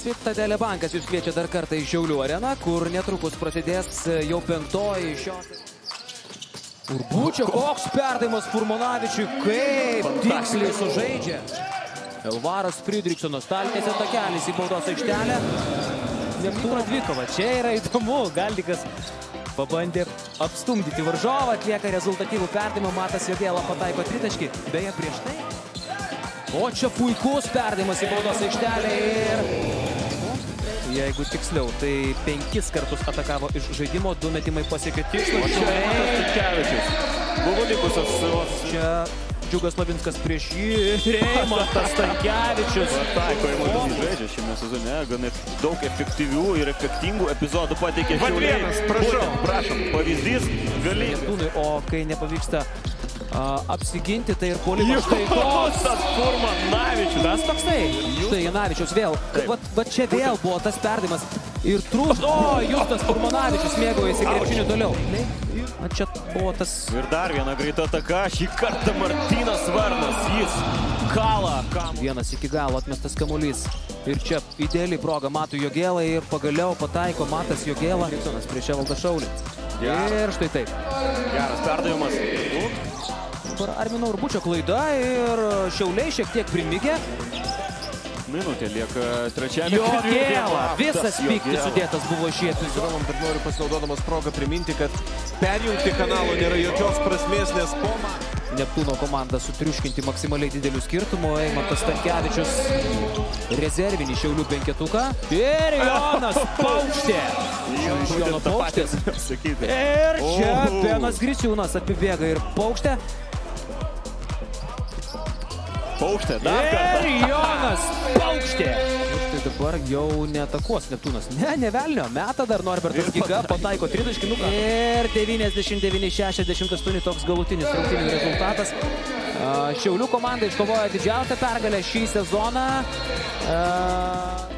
Citadelė Bankas jūs kviečia dar kartą į Šiaulių areną, kur netrukus prasidės jau 5-oji šios. Urbučio, koks perdavimas Furmanavičiui, kaip tiksliai sužaidžia. Elvaras Fridriksonas, talkėse takelis į baudos aikštelę. Neptūno dvikova, čia yra įdomu, Galdikas pabandė apstumdyti varžovą, atlieka rezultatyvų perdavimą, Matas Jogėla pataiko tritaškį, beje prieš tai. O čia puikus perdavimas į baudos aikštelę ir... Jeigu tiksliau, tai 5 kartus atakavo iš žaidimo, 2 metimai pasiekė tikslą. Buvo likusios... Čia Džiugas Lavinskas prieš jį, Reimantas Stankevičius. Pataiko Eimantas žaidžia šiame sezone, gan daug efektyvių ir efektingų epizodų pateikė Šiauliai. Prašom, pavyzdys galimybė. O kai nepavyksta apsiginti, tai ir puolimas. Štai tas Furmanavičius. Tas toksai. Štai Janavičius vėl. Va čia vėl buvo tas perdavimas. Ir trūks. O, Justas Furmanavičius mėgaujasi krepšiniu toliau. Čia buvo tas... Ir dar viena greita ataka. Šį kartą Martynas Varnas. Jis kala. Vienas iki galo atmestas kamuolys. Ir čia idealiai proga Matui Jogėlai ir pagaliau pataiko Matas Jogėla. Kriksonas prieš Evaldą Šaulį. Ir štai taip. Geras perdavimas. Armino Urbučio klaida ir Šiauliai šiek tiek primigė. Minutė lieka trečiame. Jogėla! Visas pyktis sudėtas buvo šį epizodą. Dar noriu pasinaudodamas progą priminti, kad perjungti kanalo nėra jokios prasmės, nes Neptūno komanda sutriuškinti maksimaliai didelių skirtumų. Eimantas Stankevičius rezervinį Šiaulių penketuką. Ir Jonas Paukštė. Iš Jono Paukštės. Ir čia Benas Griciūnas apibėga ir Paukštė. Paukštė, dar kartą. Ir Jonas Paukštė. Tai dabar jau neatakuos Neptūnas. Ne velnio. Meta dar Norbertas Giga, pataiko tritaškinuką. Ir 99-68 toks galutinis rungtynių rezultatas. Šiaulių komanda iškovojo didžiausią pergalę šį sezoną.